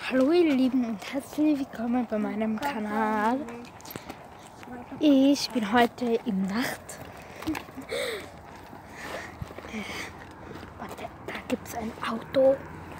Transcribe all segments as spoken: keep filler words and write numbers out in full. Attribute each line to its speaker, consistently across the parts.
Speaker 1: Hallo ihr Lieben und herzlich willkommen bei meinem Kanal. Ich bin heute im Nacht. äh, warte, da gibt es ein Auto.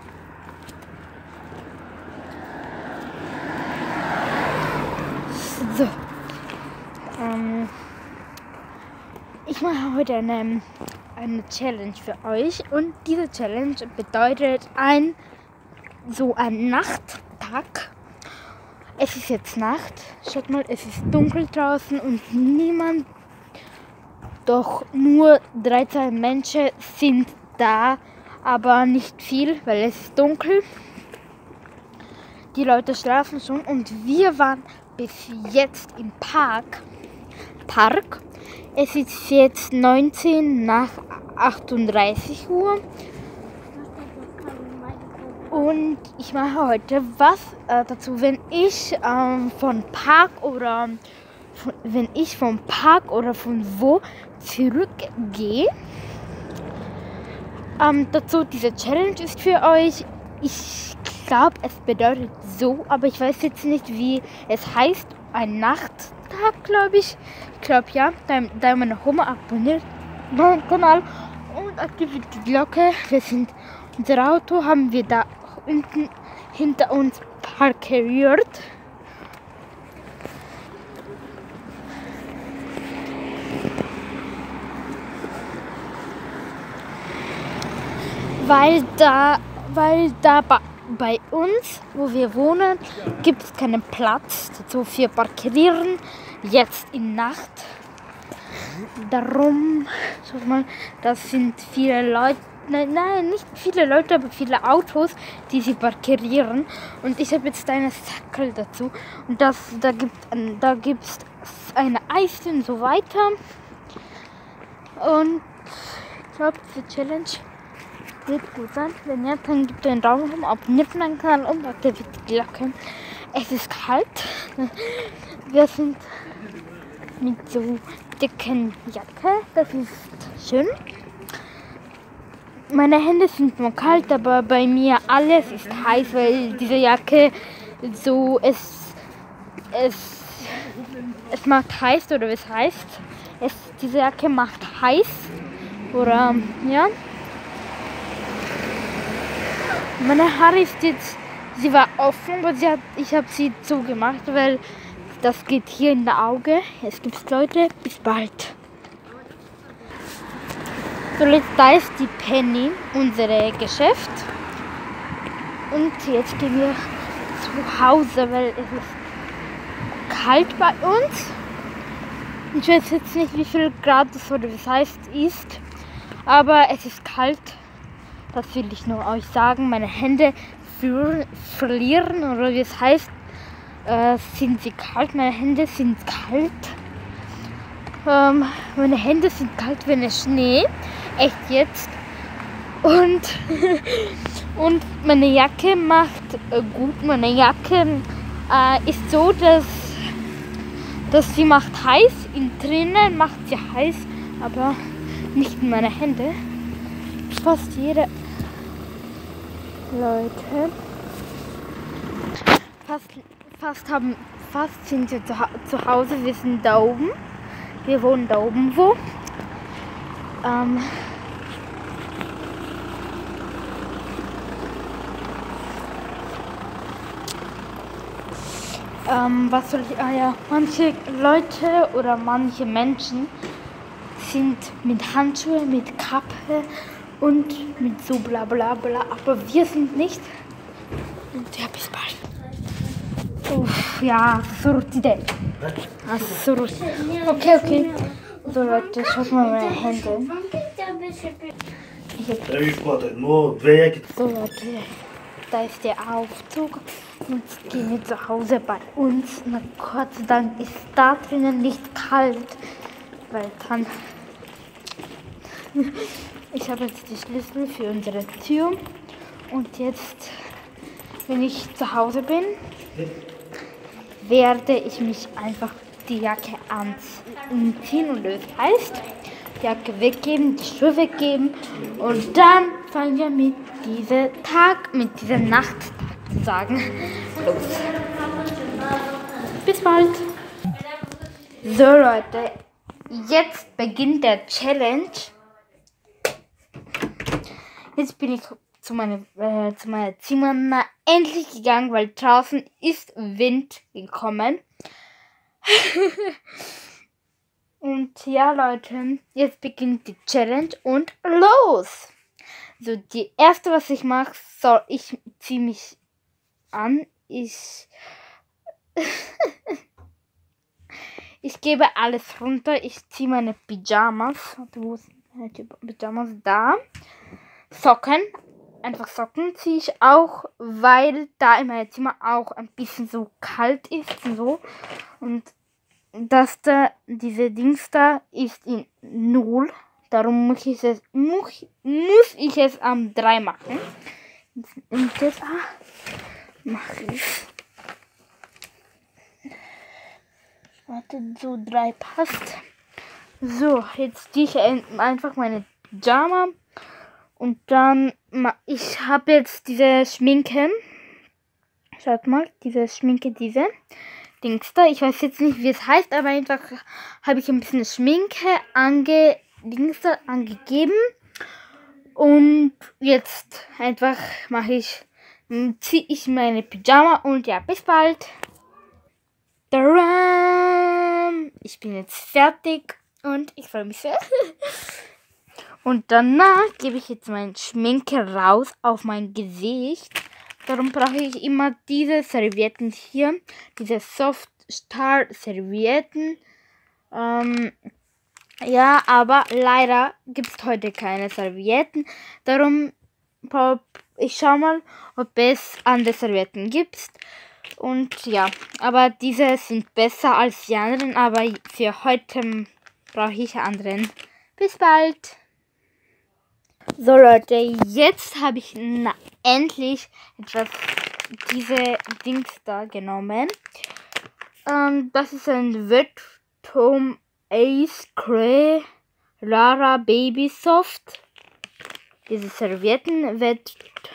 Speaker 1: So. Ähm, ich mache heute eine, eine Challenge für euch und diese Challenge bedeutet ein so ein Nachttag. Es ist jetzt Nacht. Schaut mal, es ist dunkel draußen und niemand, doch nur dreizehn Menschen sind da, aber nicht viel, weil es ist dunkel. Die Leute schlafen schon und wir waren bis jetzt im Park. Park. Es ist jetzt neunzehn nach achtunddreißig Uhr. Und ich mache heute was äh, dazu, wenn ich ähm, von Park oder von, wenn ich vom Park oder von wo zurückgehe. Ähm, dazu diese Challenge ist für euch. Ich glaube, es bedeutet so, aber ich weiß jetzt nicht, wie es heißt. Ein Nachttag, glaube ich. Ich glaube ja. Daumen nach oben, abonniert meinen Kanal und aktiviert die Glocke. Wir sind unser Auto haben wir da unten hinter uns parkiert. Weil da, weil da bei, bei uns, wo wir wohnen, gibt es keinen Platz dazu für Parkieren. Jetzt in Nacht. Darum, schaut mal, das sind viele Leute. Nein, nein, nicht viele Leute, aber viele Autos, die sie parkieren. Und ich habe jetzt eine Sackel dazu. Und das, da gibt da gibt's eine Eis und so weiter. Und ich glaube, diese Challenge wird gut sein. Wenn ja, dann gibt ihr einen Daumen hoch, abonniert meinen Kanal und aktiviert die Glocke. Es ist kalt. Wir sind mit so dicken Jacke. Das ist schön. Meine Hände sind nur kalt, aber bei mir alles ist heiß, weil diese Jacke so, es, es, es macht heiß, oder was heißt, es, diese Jacke macht heiß, oder, ja. Meine Haare ist jetzt, sie war offen, aber sie hat, ich habe sie zugemacht, weil das geht hier in der Auge. Es gibt Leute, bis bald. So, jetzt da ist die Penny, unser Geschäft. Und jetzt gehen wir zu Hause, weil es ist kalt bei uns. Ich weiß jetzt nicht, wie viel Grad das oder was heißt ist, aber es ist kalt. Das will ich nur euch sagen. Meine Hände verlieren, oder wie es heißt, äh, sind sie kalt. Meine Hände sind kalt. Ähm, meine Hände sind kalt, wenn es Schnee. Echt jetzt. Und, und meine Jacke macht äh, gut. Meine Jacke äh, ist so, dass, dass sie macht heiß. In drinnen macht sie heiß, aber nicht in meine Hände. Fast jede Leute. Fast, fast, haben, fast sind wir zu, zu Hause. Wir sind da oben. Wir wohnen da oben wo. Ähm, ähm, was soll ich, ah ja, manche Leute oder manche Menschen sind mit Handschuhen, mit Kappe und mit so bla bla bla, aber wir sind nicht. Und ja, bis bald. Uff, ja, Surtide. Surut. Okay, okay. So Leute, schaut mal meine Hände. So Leute, da ist der Aufzug. Jetzt gehen wir zu Hause bei uns. Na Gott sei Dank ist da drinnen nicht kalt, weil dann ich habe jetzt die Schlüssel für unsere Tür und jetzt, wenn ich zu Hause bin, werde ich mich einfach die Jacke anziehen und das heißt, die Jacke weggeben, die Schuhe weggeben und dann fangen wir mit diesem Tag, mit diesem Nachttag zu sagen. Los. Bis bald. So Leute, jetzt beginnt der Challenge. Jetzt bin ich zu meinem äh, zu meiner Zimmer endlich gegangen, weil draußen ist Wind gekommen. Und ja Leute, jetzt beginnt die Challenge und los! So, die erste, was ich mache, so, ich ziehe mich an. Ich ich gebe alles runter. Ich ziehe meine Pyjamas. Wo sind meine Pyjamas? Da. Socken. Einfach Socken ziehe ich auch, weil da in meinem Zimmer auch ein bisschen so kalt ist und so. Und das da, diese Dings da ist in null. Darum muss ich es, muss, muss ich es am drei machen. Und jetzt ah, mache ich. Warte, so drei passt. So, jetzt ziehe ich einfach meine Pyjama. Und dann, ich habe jetzt diese Schminke. Schaut mal, diese Schminke, diese Dings da. Ich weiß jetzt nicht, wie es heißt, aber einfach habe ich ein bisschen Schminke ange, Dings da, angegeben. Und jetzt einfach mache ich, ziehe ich meine Pyjama und ja, bis bald. Ich bin jetzt fertig und ich freue mich sehr. Und danach gebe ich jetzt meine Schminke raus auf mein Gesicht. Darum brauche ich immer diese Servietten hier. Diese Soft Star Servietten. Ähm, ja, aber leider gibt es heute keine Servietten. Darum, ich schaue mal, ob es andere Servietten gibt. Und ja, aber diese sind besser als die anderen. Aber für heute brauche ich anderen. Bis bald. So Leute, jetzt habe ich na, endlich etwas, diese Dings da genommen. Ähm, das ist ein Vetom Ace Cray Lara Baby Soft. Diese Servietten wird.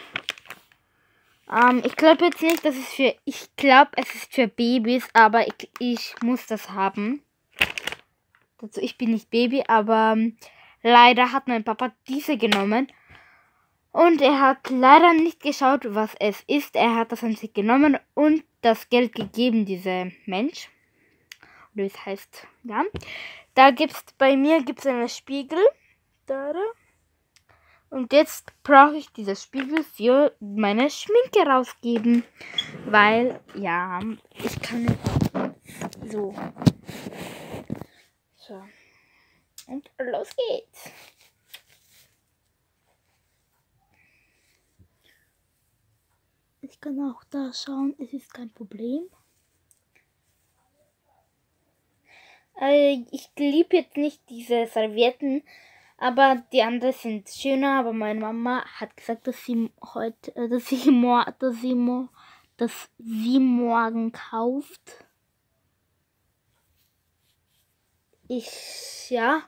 Speaker 1: Ähm, ich glaube jetzt nicht, dass es für. Ich glaube, es ist für Babys, aber ich, ich muss das haben. Also ich bin nicht Baby, aber. Leider hat mein Papa diese genommen und er hat leider nicht geschaut, was es ist. Er hat das an sich genommen und das Geld gegeben, dieser Mensch. Oder wie es heißt, ja. Da gibt's, bei mir gibt es einen Spiegel. Da, da. Und jetzt brauche ich diesen Spiegel für meine Schminke rausgeben. Weil, ja, ich kann nicht so. So. Und los geht's. Ich kann auch da schauen, es ist kein Problem. Äh, ich liebe jetzt nicht diese Servietten, aber die anderen sind schöner. Aber meine Mama hat gesagt, dass sie heute, äh, dass sie, mor dass sie, mo dass sie morgen kauft. Ich, ja.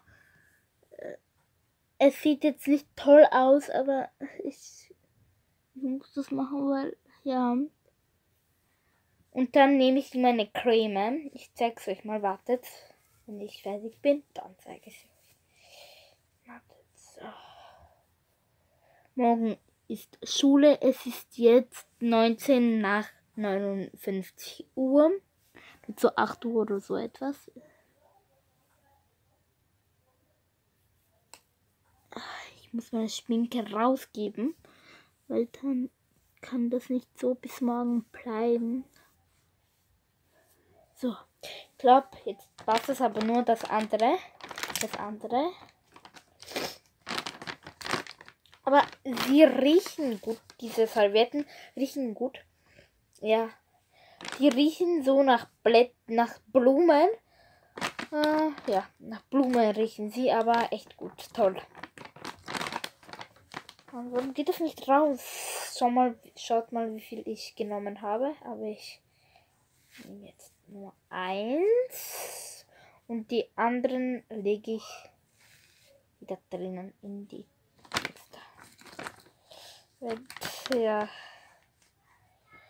Speaker 1: Es sieht jetzt nicht toll aus, aber ich, ich muss das machen, weil, ja. Und dann nehme ich meine Creme. Ich zeige es euch mal, wartet. Wenn ich fertig bin, dann zeige ich es euch. Wartet. So. Morgen ist Schule. Es ist jetzt neunzehn nach neunundfünfzig Uhr. So acht Uhr oder so etwas. Ich muss meine Schminke rausgeben, weil dann kann das nicht so bis morgen bleiben. So, ich glaube, jetzt passt es aber nur das andere. Das andere. Aber sie riechen gut, diese Servietten riechen gut. Ja, die riechen so nach Blätt, nach Blumen. Äh, ja, nach Blumen riechen sie, aber echt gut, toll. Und warum geht das nicht raus? Schau mal, schaut mal, wie viel ich genommen habe. Aber ich nehme jetzt nur eins. Und die anderen lege ich wieder drinnen in die Kiste. Ja.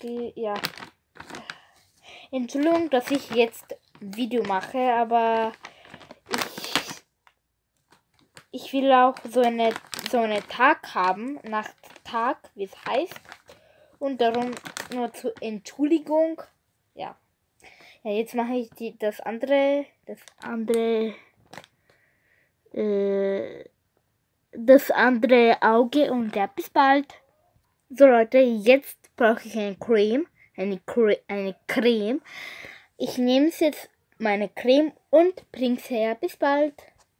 Speaker 1: die, ja. Entschuldigung, dass ich jetzt ein Video mache, aber ich, ich will auch so eine so einen Tag haben, Nachttag, wie es heißt. Und darum nur zur Entschuldigung. Ja. Ja, jetzt mache ich die, das andere, das andere, äh, das andere Auge und ja, bis bald. So Leute, jetzt brauche ich eine Creme, eine, Cre eine Creme. Ich nehme jetzt meine Creme und bring's her. Bis bald.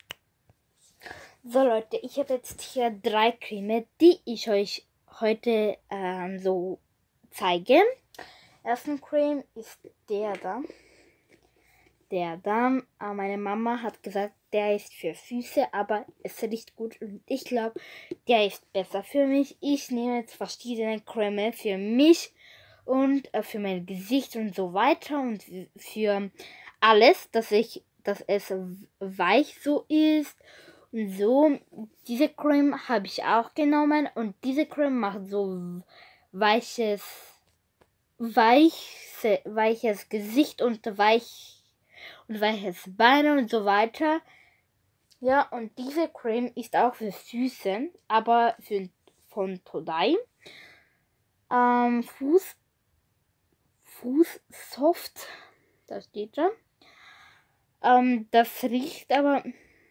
Speaker 1: So Leute, ich habe jetzt hier drei Creme, die ich euch heute ähm, so zeige. Ersten Creme ist der da. Der da. Äh, meine Mama hat gesagt, der ist für Füße, aber es riecht gut und ich glaube, der ist besser für mich. Ich nehme jetzt verschiedene Creme für mich und äh, für mein Gesicht und so weiter und für alles, dass ich, dass es weich so ist. Und so, diese Creme habe ich auch genommen und diese Creme macht so weiches, weiche, weiches Gesicht und weich und weiches Beine und so weiter. Ja, und diese Creme ist auch für Füße, aber für, von Todai. Ähm, Fuß, Fuß Soft, da steht da. Ähm, das riecht aber...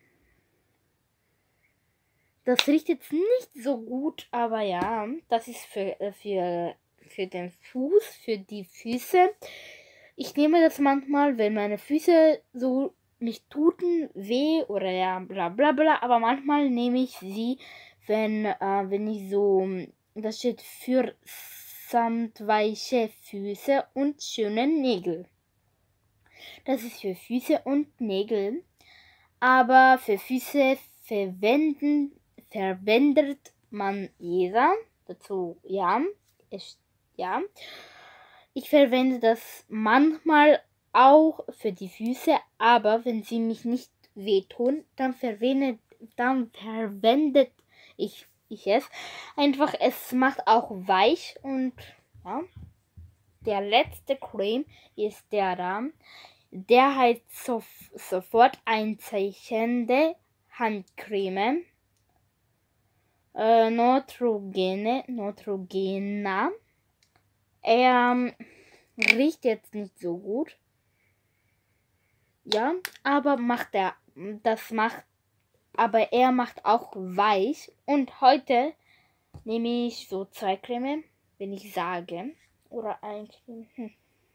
Speaker 1: Das riecht jetzt nicht so gut, aber ja, das ist für, für, für den Fuß, für die Füße. Ich nehme das manchmal, wenn meine Füße so nicht tuten, weh oder ja, bla bla bla, aber manchmal nehme ich sie, wenn, äh, wenn ich so, das steht für samtweiche Füße und schöne Nägel. Das ist für Füße und Nägel, aber für Füße verwenden verwendet man jeder. Dazu ja. Ich, ja. Ich verwende das manchmal auch für die Füße, aber wenn sie mich nicht wehtun, dann verwendet, dann verwendet ich, ich es. Einfach, es macht auch weich und ja. Der letzte Creme ist der da. Der heißt so, sofort einzeichnende Handcreme. Äh, Neutrogene, Neutrogena. Er ähm, riecht jetzt nicht so gut. Ja, aber macht er, das macht, aber er macht auch weich. Und heute nehme ich so zwei Creme, wenn ich sage. Oder ein Creme. Hm.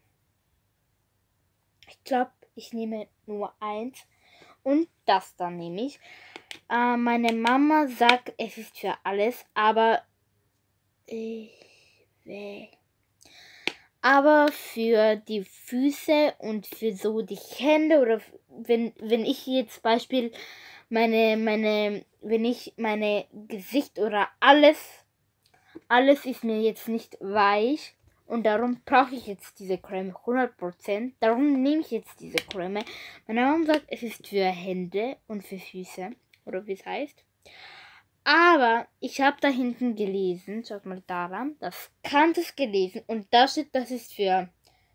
Speaker 1: Ich glaube, ich nehme nur eins. Und das dann nehme ich. Äh, meine Mama sagt, es ist für alles, aber ich will. Aber für die Füße und für so die Hände oder wenn, wenn ich jetzt Beispiel meine, meine, wenn ich meine Gesicht oder alles, alles ist mir jetzt nicht weich und darum brauche ich jetzt diese Creme hundert Prozent. Darum nehme ich jetzt diese Creme. Meine Mama sagt, es ist für Hände und für Füße oder wie es heißt. Aber ich habe da hinten gelesen, schaut mal daran, das Kantes gelesen und da steht, das ist für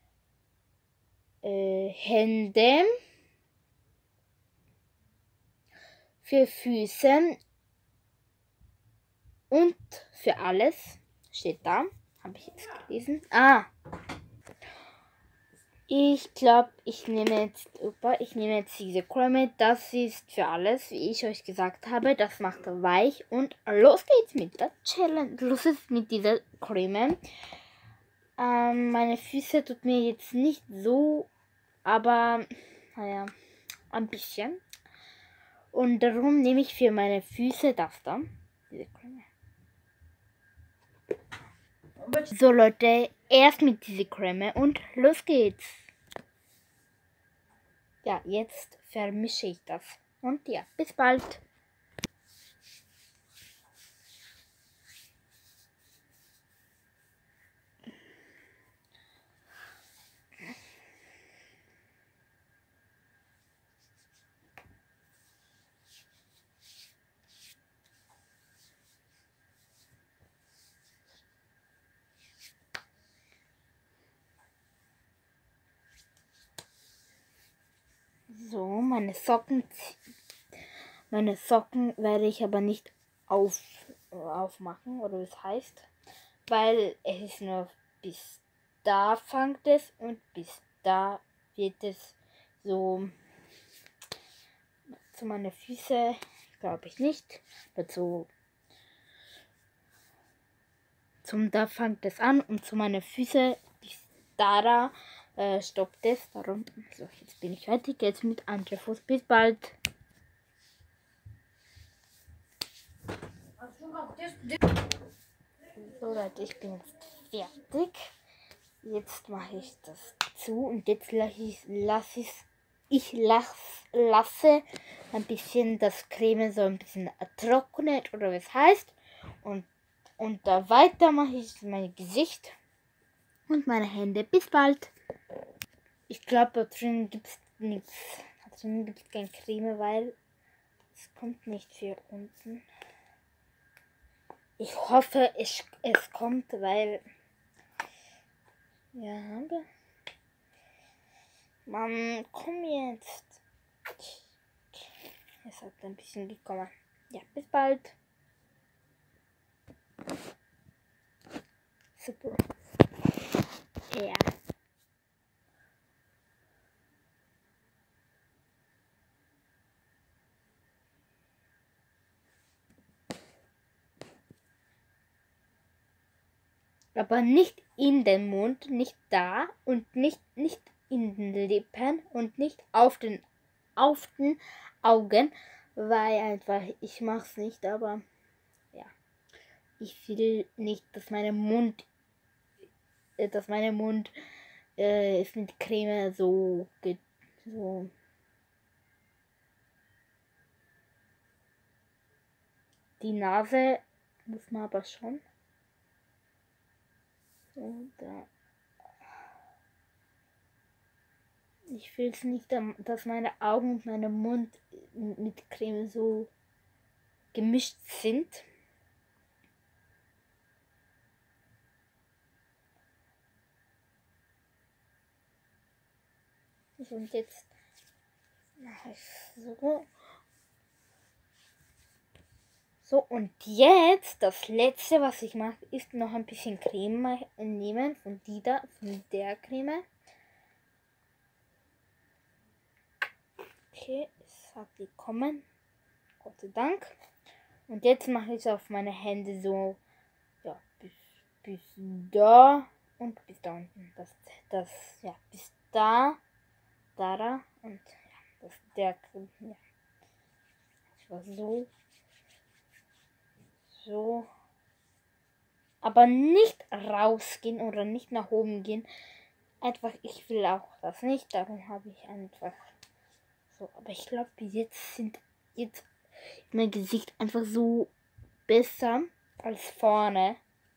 Speaker 1: äh, Hände, für Füße und für alles. Steht da, habe ich jetzt gelesen. Ah, ich glaube, ich nehme jetzt, opa, ich nehme jetzt diese Creme. Das ist für alles, wie ich euch gesagt habe. Das macht weich und los geht's mit der Challenge. Los ist mit dieser Creme. Ähm, meine Füße tut mir jetzt nicht so, aber naja, ein bisschen. Und darum nehme ich für meine Füße das da. Diese Creme. So Leute, erst mit dieser Creme und los geht's. Ja, jetzt vermische ich das. Und ja, bis bald. meine Socken meine Socken werde ich aber nicht auf, aufmachen, oder wie es heißt, weil es ist nur bis da fängt es und bis da wird es so zu meine Füße, glaube ich nicht, dazu zum da fängt es an und zu meine Füße bis da da äh, stoppt es, darum, so jetzt bin ich fertig, jetzt mit anderen Fuß, bis bald. So Leute, ich bin jetzt fertig. Jetzt mache ich das zu und jetzt lasse ich lasse ich ich lass, lasse ein bisschen das Creme so ein bisschen trocknet oder was heißt und und da weiter mache ich mein Gesicht und meine Hände. Bis bald. Ich glaube, da drin gibt es nichts. Da drin gibt es kein Creme, weil es kommt nicht für unten. Ich hoffe, es, es kommt, weil ja, aber Mann, komm jetzt. Es hat ein bisschen gekommen. Ja, bis bald. Super. Ja. Aber nicht in den Mund, nicht da und nicht, nicht in den Lippen und nicht auf den, auf den Augen, weil einfach, ich mach's nicht, aber ja, ich will nicht, dass mein Mund, äh, dass mein Mund äh, ist mit Creme so, so die Nase muss man aber schon. Und, äh, ich will es nicht, dass meine Augen und mein Mund mit Creme so gemischt sind. Und jetzt mache ich so. So, und jetzt das letzte, was ich mache, ist noch ein bisschen Creme nehmen von, die da, von der Creme. Okay, es hat gekommen. Gott sei Dank. Und jetzt mache ich auf meine Hände so, ja, bis, bis da und bis da unten. Das, das, ja, bis da, da, da und ja, das, der, ja, das war so, so. Aber nicht rausgehen oder nicht nach oben gehen. Einfach, ich will auch das nicht, darum habe ich einfach so. Aber ich glaube, jetzt sind jetzt mein Gesicht einfach so besser als vorne.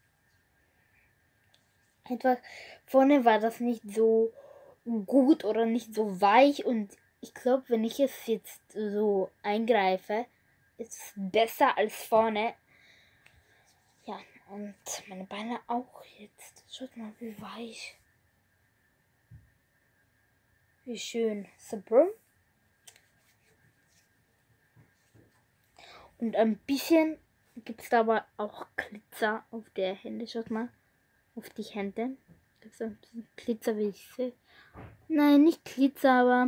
Speaker 1: Einfach, vorne war das nicht so gut oder nicht so weich und ich glaube, wenn ich es jetzt so eingreife, ist es besser als vorne. Ja, und meine Beine auch jetzt. Schaut mal, wie weich. Wie schön. Super. Und ein bisschen gibt es da aber auch Glitzer auf der Hände. Schaut mal. Auf die Hände. Gibt es ein bisschen Glitzer, wie ich sehe. Nein, nicht Glitzer, aber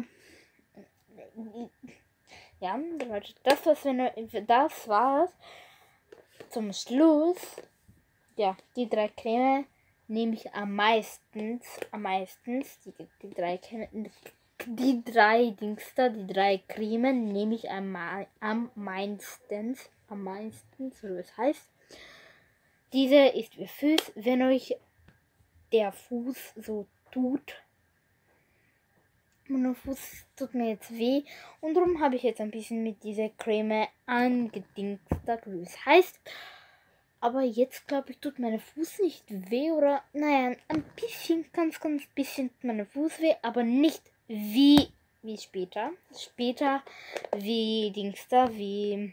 Speaker 1: ja, das, was wir, das war's. Zum Schluss, ja, die drei Creme nehme ich am meisten, am meisten, die, die drei Creme, die drei Dings da, die drei Cremen nehme ich am, am meisten, am meisten, so wie es heißt. Diese ist für Fuß, wenn euch der Fuß so tut. Mein Fuß tut mir jetzt weh und darum habe ich jetzt ein bisschen mit dieser Creme angedingst, wie es heißt. Aber jetzt glaube ich, tut mein Fuß nicht weh oder, naja, ein bisschen, ganz, ganz bisschen tut mein Fuß weh, aber nicht wie, wie später. Später wie Dings da, wie,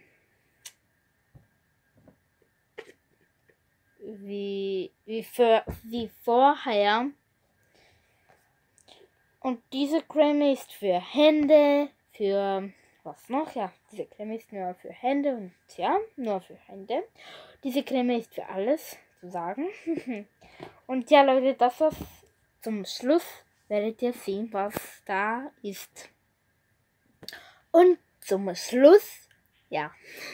Speaker 1: wie, wie, für, wie vorher. Und diese Creme ist für Hände, für, was noch? Ja, diese Creme ist nur für Hände und ja, nur für Hände. Diese Creme ist für alles, zu sagen. Und ja, Leute, das war's. Zum Schluss werdet ihr sehen, was da ist. Und zum Schluss, ja,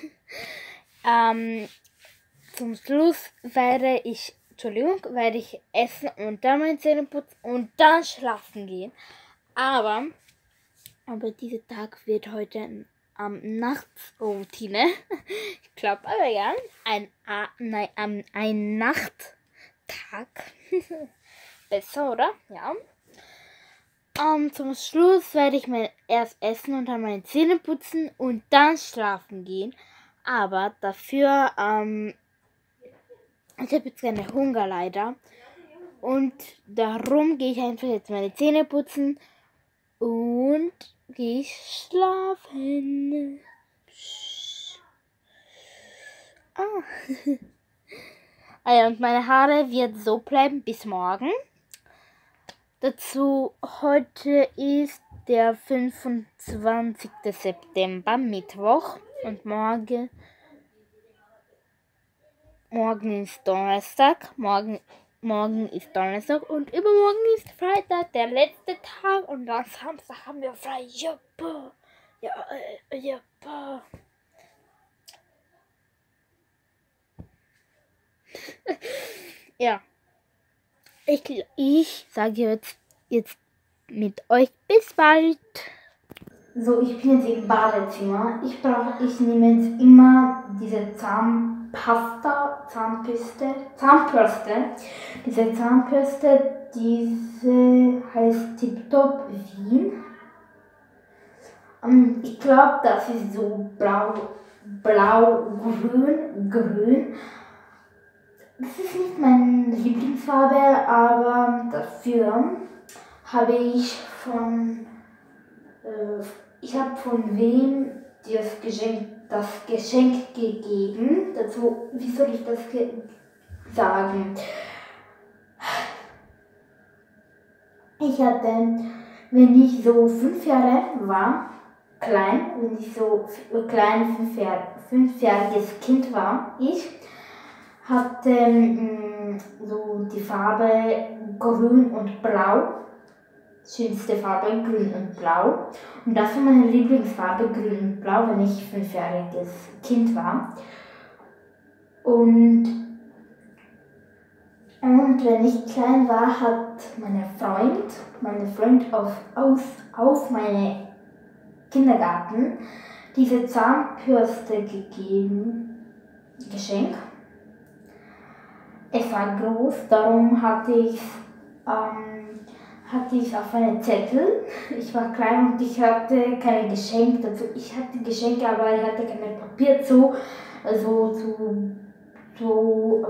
Speaker 1: ähm, zum Schluss werde ich, Entschuldigung, werde ich essen und dann meine Zähne putzen und dann schlafen gehen. Aber, aber dieser Tag wird heute am ähm, Nachtroutine. Ich glaube aber ja, ein, äh, nein, ähm, ein Nachttag. Besser, oder? Ja. Um, zum Schluss werde ich mal erst essen und dann meine Zähne putzen und dann schlafen gehen. Aber dafür, ähm, ich habe jetzt keine Hunger leider. Und darum gehe ich einfach jetzt meine Zähne putzen und gehe schlafen. Ah. Ah ja, und meine Haare wird so bleiben bis morgen. Dazu, heute ist der fünfundzwanzigste September, Mittwoch, und morgen, morgen ist Donnerstag, morgen, morgen ist Donnerstag und übermorgen ist Freitag, der letzte Tag, und dann Samstag haben wir frei. Joppa, ja, äh, joppa. Ja. Ich, ich sage jetzt, jetzt mit euch bis bald. So, ich bin jetzt im Badezimmer. Ich brauche, ich nehme jetzt immer diese Zahnpasta, Zahnbürste, Zahnbürste. Diese Zahnbürste, diese heißt Tiptop Wien. Um, ich glaube, das ist so blau, blau, grün, grün. Das ist nicht meine Lieblingsfarbe, aber dafür habe ich von, äh, ich habe von wem das Geschenk, das Geschenk gegeben. Dazu, wie soll ich das sagen? Ich hatte, wenn ich so fünf Jahre war, klein, wenn ich so klein, fünf Jahr, fünfjähriges Kind war, ich hatte mh, so die Farbe grün und blau. Schönste Farbe grün und blau. Und das war meine Lieblingsfarbe grün und blau, wenn ich fünfjähriges Kind war. Und, und wenn ich klein war, hat meine Freund, meine Freund auf, aus, auf meine Kindergarten diese Zahnbürste gegeben, Geschenk. Es war groß, darum hatte ich ähm, hatte ich auf einen Zettel. Ich war klein und ich hatte keine Geschenke dazu. Ich hatte Geschenke, aber ich hatte kein Papier zu, also zu, zu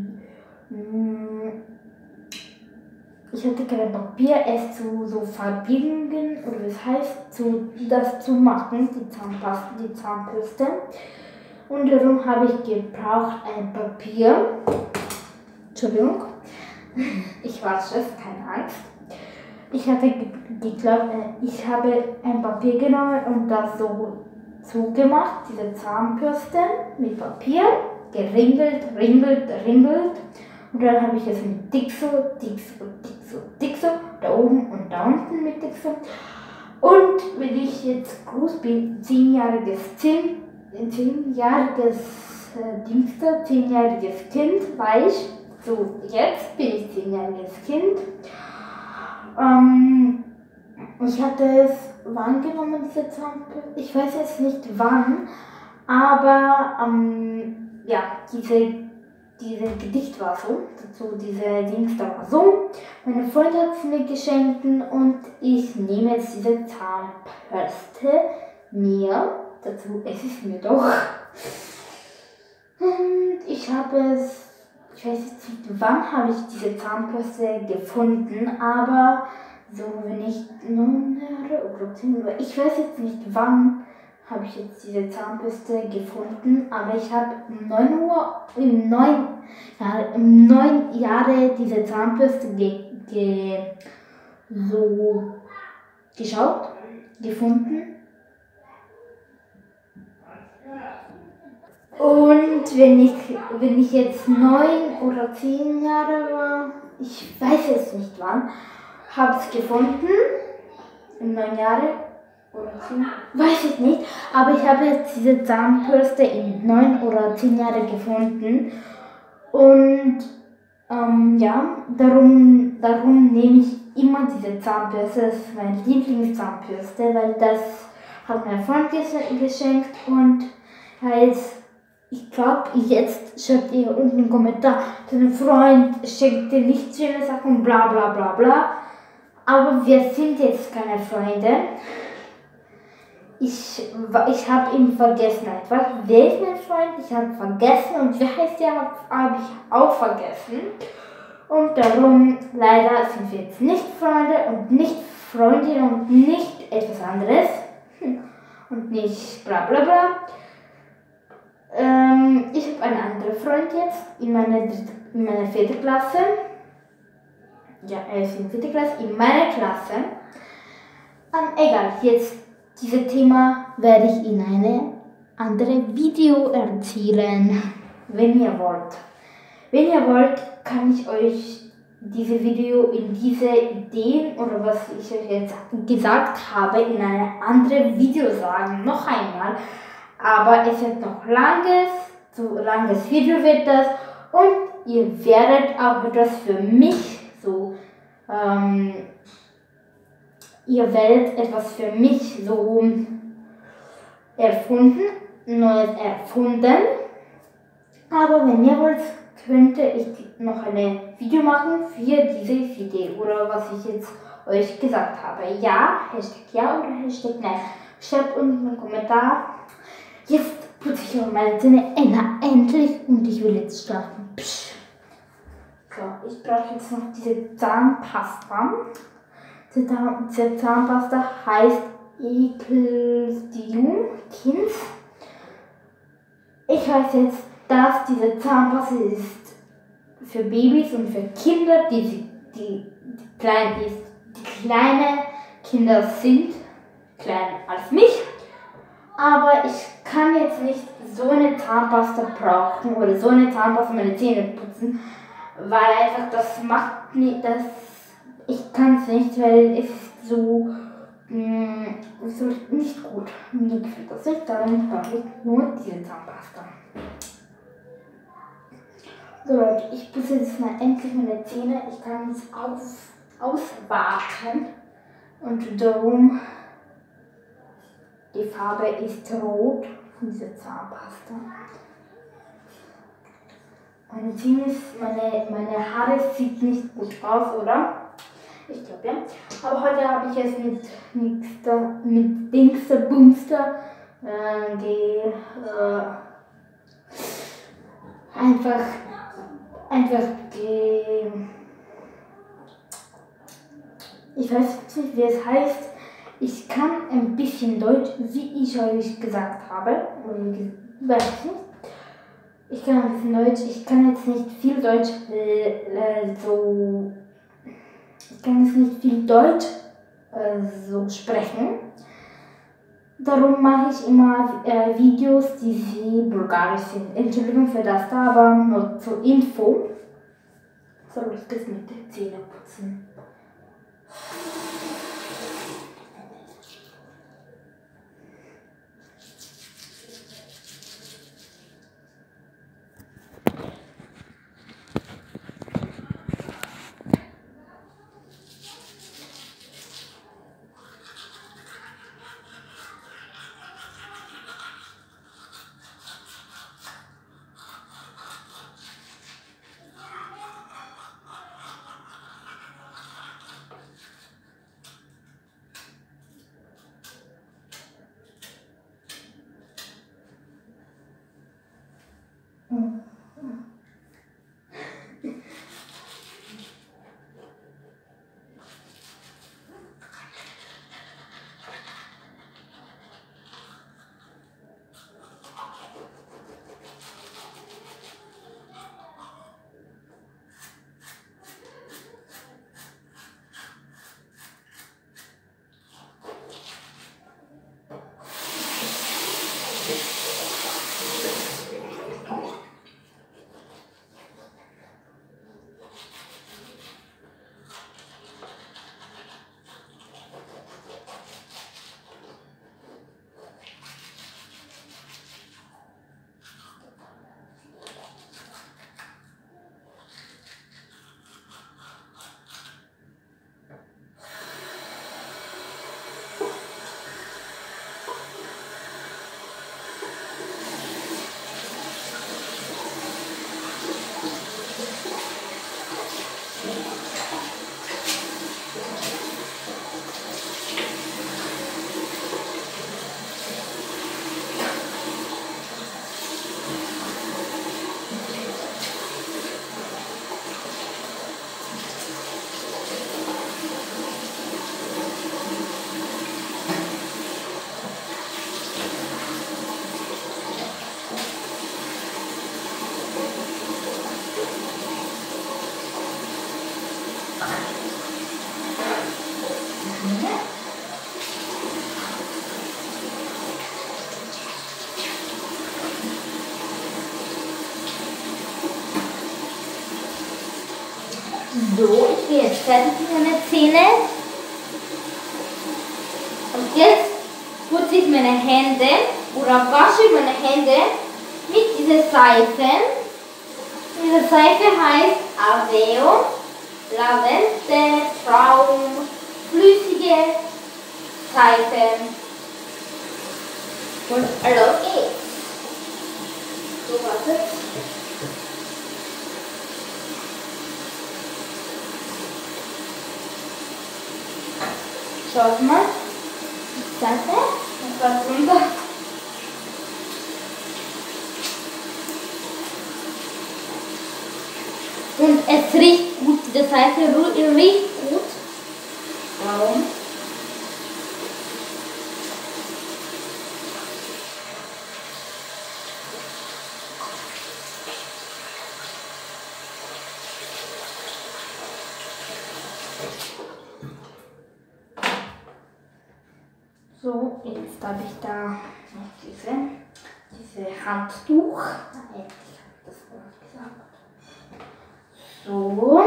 Speaker 1: ähm, ich hatte kein Papier, es zu so verbiegen oder was heißt, zu, das zu machen, die Zahnpasta, die Zahnbürste. Und darum habe ich gebraucht ein Papier. Entschuldigung, ich war Chef, keine Angst. Ich hatte geglaubt, ich habe ein Papier genommen und das so zugemacht, diese Zahnbürste mit Papier, geringelt, ringelt, ringelt. Und dann habe ich es mit Dixo, Dixo, Dixo, Dixo, da oben und da unten mit Dixo. Und wenn ich jetzt groß bin, zehnjähriges Kind, zehnjähriges äh, Dienstag, zehnjähriges Kind war ich. So, jetzt bin ich zehnjähriges Kind. Ähm, ich hatte es wann genommen, diese Zahnbürste? Ich weiß jetzt nicht wann, aber ähm, ja, diese, diese Gedicht war so, dazu diese Dienstag war so. Meine Freundin hat es mir geschenkt und ich nehme jetzt diese Zahnbürste mir, dazu es ist mir doch. Und ich habe es, ich weiß jetzt nicht, wann habe ich diese Zahnbürste gefunden, aber so wenn ich neun Jahre oder zehn Jahre, ich weiß jetzt nicht wann habe ich jetzt diese Zahnbürste gefunden, aber ich habe um neun Uhr, im neun, ja, im neun Jahre diese Zahnbürste ge, ge, so geschaut, gefunden Und wenn ich, wenn ich jetzt neun oder zehn Jahre war, ich weiß es nicht wann, habe es gefunden, in neun Jahre oder zehn, weiß ich nicht, aber ich habe jetzt diese Zahnbürste in neun oder zehn Jahre gefunden und ähm, ja, darum, darum nehme ich immer diese Zahnbürste, das ist meine Lieblingszahnbürste, weil das hat mein Freund geschenkt und heißt, ich glaube, jetzt schreibt ihr unten einen Kommentar, dein Freund schenkt dir nicht schöne Sachen, bla bla bla bla. Aber wir sind jetzt keine Freunde. Ich, ich habe ihn vergessen einfach. Wer ist mein Freund? Ich habe vergessen und wie heißt der, habe ich auch vergessen. Und darum, leider sind wir jetzt nicht Freunde und nicht Freundinnen und nicht etwas anderes. Und nicht bla bla bla. Ähm, ich habe einen anderen Freund jetzt in meiner, in meiner vierten Klasse. Ja, er ist in vierter Klasse, in meiner Klasse. Ähm, egal, jetzt dieses Thema werde ich in einem anderen Video erzählen, wenn ihr wollt. Wenn ihr wollt, kann ich euch dieses Video in diese Ideen oder was ich euch jetzt gesagt habe, in einem anderen Video sagen, noch einmal. Aber es wird noch langes, so langes Video wird das und ihr werdet auch etwas für mich so, ähm, ihr werdet etwas für mich so erfunden, Neues erfunden. Aber wenn ihr wollt, könnte ich noch ein Video machen für diese Idee oder was ich jetzt euch gesagt habe. Ja, Hashtag ja oder Hashtag nein. Schreibt unten einen Kommentar. Jetzt putze ich auch meine Zähne endlich und ich will jetzt schlafen. Psch. So, ich brauche jetzt noch diese Zahnpasta. Diese Zahnpasta heißt Ekelstium Kinds. Ich weiß jetzt, dass diese Zahnpasta ist für Babys und für Kinder, die, die, die, klein, die, die kleine Kinder sind, kleiner als mich. Aber ich kann jetzt nicht so eine Zahnpasta brauchen oder so eine Zahnpasta meine Zähne putzen, weil einfach das macht mir das. Ich kann es nicht, weil es ist so, mh, so nicht gut. Mir gefällt das nicht, darum brauche ich nur diese Zahnpasta. So Leute, ich putze jetzt mal endlich meine Zähne. Ich kann es aus, auswarten und darum. Die Farbe ist rot von dieser Zahnpasta. Meine Zähne, meine, meine Haare sieht nicht gut aus, oder? Ich glaube ja. Aber heute habe ich es mit Nixter, mit Dingster, Boomster äh, die, äh, einfach, einfach die, ich weiß nicht, wie es heißt. Ich kann ein bisschen Deutsch, wie ich euch gesagt habe. Weiß ich nicht. Ich kann ein bisschen Deutsch. Ich kann jetzt nicht viel Deutsch äh, so. Ich kann jetzt nicht viel Deutsch äh, so sprechen. Darum mache ich immer äh, Videos, die sie bulgarisch sind. Entschuldigung für das da, aber nur zur Info. Soll ich das mit den Zähnen putzen? So, ich bin jetzt fertig mit meinen Zähnen. Und jetzt putze ich meine Hände oder wasche meine Hände mit dieser Seife. Diese Seife heißt Aveo, Lavende, Traum, flüssige Seife. Und los geht's. So, warte. Schaut mal, die Seite, und was runter. Und es riecht gut, die Seite riecht gut. Warum? So, jetzt habe ich da noch diese, diese Handtuch. Ich habe das vorher gesagt. So.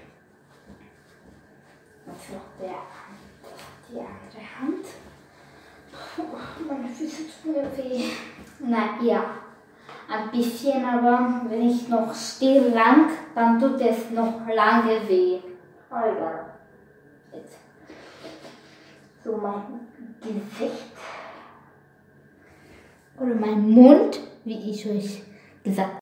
Speaker 1: Jetzt noch der, die andere Hand. Puh, meine Füße tun mir weh. Na ja, ein bisschen, aber wenn ich noch still lang, dann tut es noch lange weh. Oh ja. Jetzt. So mein Gesicht oder mein Mund, wie ich euch gesagt habe.